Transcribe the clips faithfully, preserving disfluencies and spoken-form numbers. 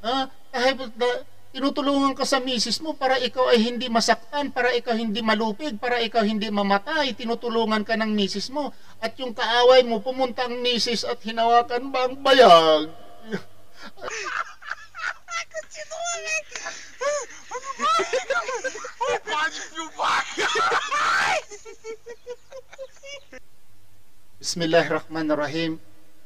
Ha? Kahit na, tinutulungan ka sa misis mo para ikaw ay hindi masaktan, para ikaw hindi malupig, para ikaw hindi mamatay. Tinutulungan ka ng misis mo. At yung kaaway mo, pumunta ang misis at hinawakan ba ang bayag? Bismillahirrahmanirrahim.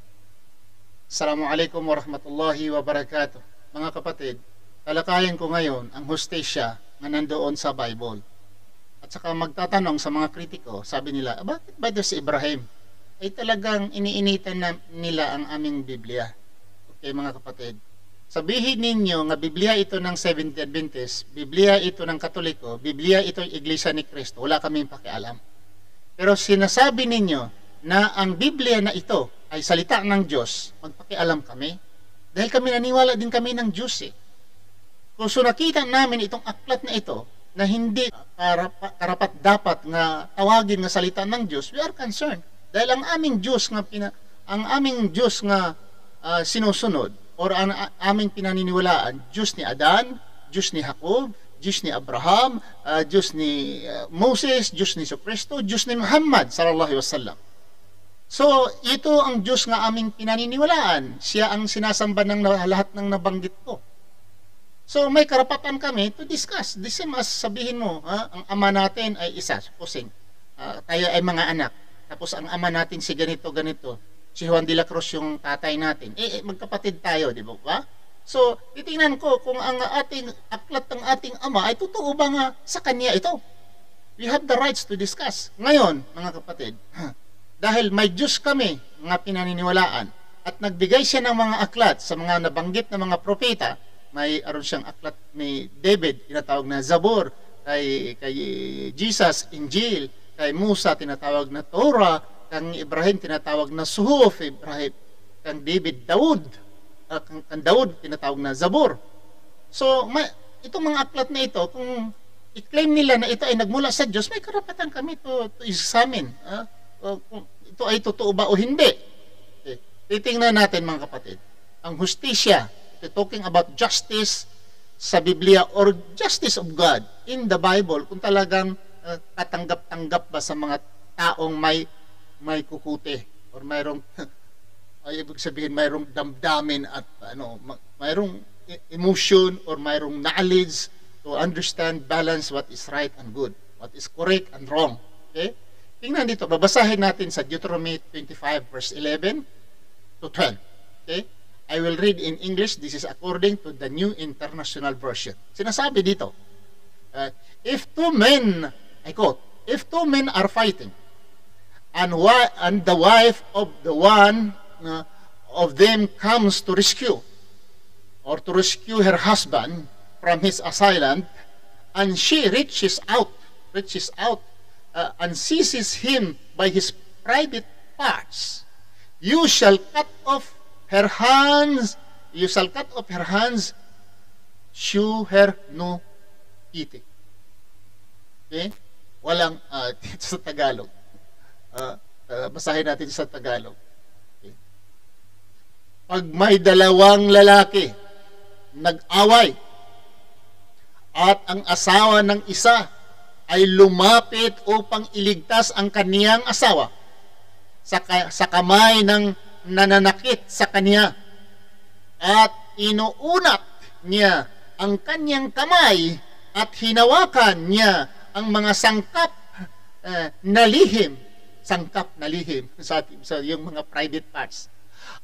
Assalamualaikum warahmatullahi wabarakatuh. Mga kapatid, talakayan ko ngayon ang hostesya na nandoon sa Bible. At saka magtatanong sa mga kritiko, sabi nila, bakit ba si Ibrahim ay talagang iniinitan na nila ang aming Biblia? Okay mga kapatid, sabihin ninyo nga Biblia ito ng Seventh-day Adventist, Biblia ito ng Katoliko, Biblia ito ng Iglesia ni Cristo, wala kaming pakialam. Pero sinasabi ninyo na ang Biblia na ito ay salita ng Diyos, magpakialam kami. Dahil kami naniwala din kami ng Diyos eh. Kung so nakita namin itong aklat na ito, na hindi karapat dapat nga tawagin nga salita ng Diyos, we are concerned. Dahil ang aming Diyos nga, pina, ang aming Diyos nga uh, sinusunod, or ang aming pinaniniwalaan, Diyos ni Adan, Diyos ni Jacob, Diyos ni Abraham, uh, Diyos ni uh, Moses, Diyos ni Kristo, Diyos ni Muhammad sallallahu alaihi wasallam. So, ito ang Diyos nga aming pinaniniwalaan. Siya ang sinasamba ng lahat ng nabanggit ko. So, may karapatan kami to discuss. The same as sabihin mo, ha, ang ama natin ay isa, supposing, uh, tayo ay mga anak. Tapos ang ama natin si ganito, ganito. Si Juan de la Cruz yung tatay natin. Eh, eh magkapatid tayo, di ba? So, titingnan ko kung ang ating aklat ng ating ama ay totoo ba nga sa kanya ito. We have the rights to discuss. Ngayon, mga kapatid, dahil may Diyos kami nga pinaniniwalaan at nagbigay siya ng mga aklat sa mga nabanggit na mga propeta, may aron siyang aklat ni David, tinatawag na Zabur, kay, kay Jesus, Injil, kay Musa, tinatawag na Torah, kang Ibrahim, tinatawag na Suhuf, Ibrahim, kang David, Daud, uh, kang, kang Daud, tinatawag na Zabur. So, may, itong mga aklat na ito, kung i-claim nila na ito ay nagmula sa Diyos, may karapatan kami to, to examine. Uh, uh, kung ito ay totoo ba o hindi. Okay. Titingnan natin mga kapatid. Ang hustisya, talking about justice sa Biblia or justice of God in the Bible, kung talagang uh, katanggap-tanggap ba sa mga taong may may kukuti or mayroong ay ibig sabihin mayroong damdamin at ano, mayroong emotion or mayroong knowledge to understand, balance what is right and good, what is correct and wrong. Okay? Tingnan dito, babasahin natin sa Deuteronomy twenty-five verse eleven to twelve. Okay? I will read in English. This is according to the New International Version. Sinasabi dito, uh, if two men, I quote, if two men are fighting, and, wa and the wife of the one uh, of them comes to rescue, or to rescue her husband from his assailant, and she reaches out, reaches out, Uh, and seizes him by his private parts, you shall cut off her hands, you shall cut off her hands, shew her no pity. Okay? Walang, uh, dito sa Tagalog. Uh, uh, basahin natin sa Tagalog. Okay? Pag may dalawang lalaki nag-away at ang asawa ng isa ay lumapit upang iligtas ang kaniyang asawa sa, ka, sa kamay ng nananakit sa kaniya at inuunat niya ang kanyang kamay at hinawakan niya ang mga sangkap uh, na lihim, sangkap na lihim sa, sa yung mga private parts,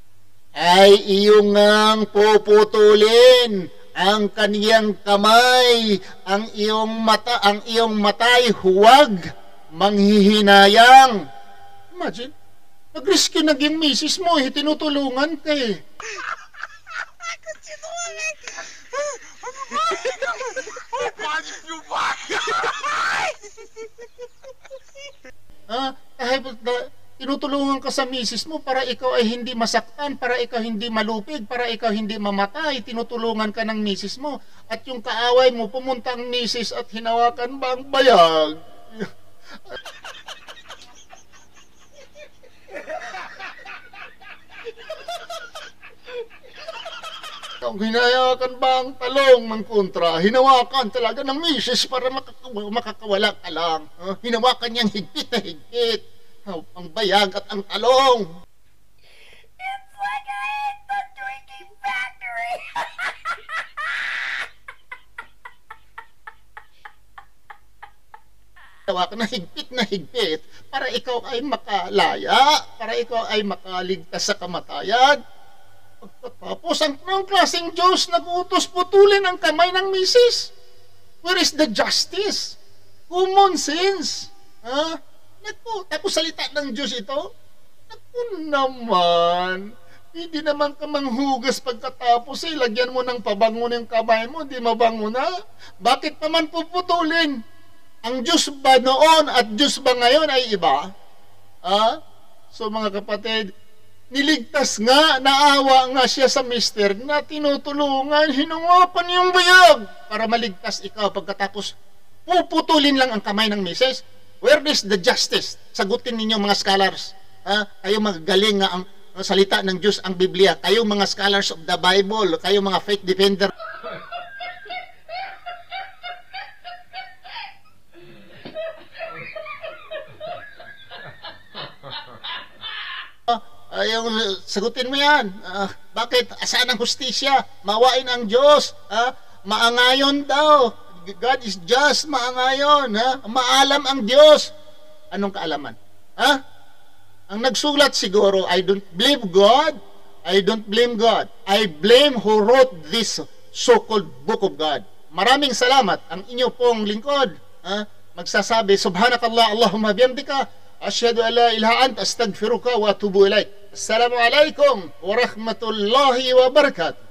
ay iyong ngang puputulin ang kaniyang kamay, ang iyong mata, ang iyong matay, huwag manghihinayang. Imagine, nag-rescue naging misis mo, eh, tinutulungan ka eh. Ah, kahit tinutulungan ka sa misis mo para ikaw ay hindi masaktan, para ikaw hindi malupig, para ikaw hindi mamatay, tinutulungan ka ng misis mo. At yung kaaway mo, pumunta ang misis at hinawakan ba ang bayag? Ikaw, hinayakan ba ang talong ng kontra? Hinawakan talaga ng misis para makakaw- makakawala ka lang. Ah, hinawakan niyang higpit na higpit. Ah, ang bayag at ang talong. It's like I hate the drinking factory. Hinawakan na higpit na higpit para ikaw ay makalaya, para ikaw ay makaligtas sa kamatayan. Pagkatapos, ang ng klaseng Diyos nagutos putulin ang kamay ng misis. Where is the justice? Common sense. Ha? Naku, tapos salita ng Diyos ito? Naku naman, hindi naman ka manghugas pagkatapos eh, lagyan mo ng pabango ng kamay mo, di mabango na. Bakit pa man puputulin? Ang Diyos ba noon at Diyos ba ngayon ay iba? Ah? So mga kapatid, niligtas nga, naawa nga siya sa mister na tinutulungan, hinuwapan yung bayag para maligtas ikaw pagkatapos puputulin lang ang kamay ng misis. Where is the justice? Sagutin ninyo mga scholars. Ah? Kayo magagaling nga ang ang salita ng Diyos, ang Biblia. Kayo mga scholars of the Bible, kayo mga faith defender. Ayaw, sagutin mo yan. Ah, bakit? Asaan ang hustisya? Mawain ang Diyos. Ah, maangayon daw. God is just, maangayon. Ha? Maalam ang Diyos. Anong kaalaman? Ha? Ang nagsulat siguro, I don't blame God. I don't blame God. I blame who wrote this so-called book of God. Maraming salamat. Ang inyo pong lingkod. Ha? Magsasabi, Subhanakallah, Allahumma biyamdika. Asyhadu an la ilaha anta astaghfiruka wa atubu ilaik. Assalamu alaikum wa rahmatullahi wa barakatuh.